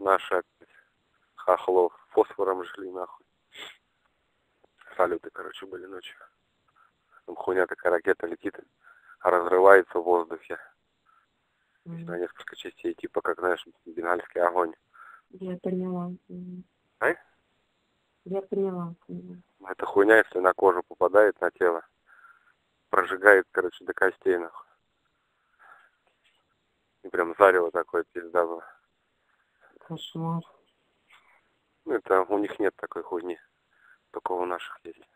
наши опять хохлов фосфором жгли нахуй. Салюты, короче, были ночью. Там хуйня такая, ракета летит, разрывается в воздухе. На несколько частей, типа, как, знаешь, бенгальский огонь. Я поняла. А? Я поняла. Эта хуйня, если на кожу попадает, на тело, прожигает, короче, до костей, нахуй. И прям зарево такое, пизда было. Кошмар. Ну, это у них нет такой хуйни. Только у наших есть.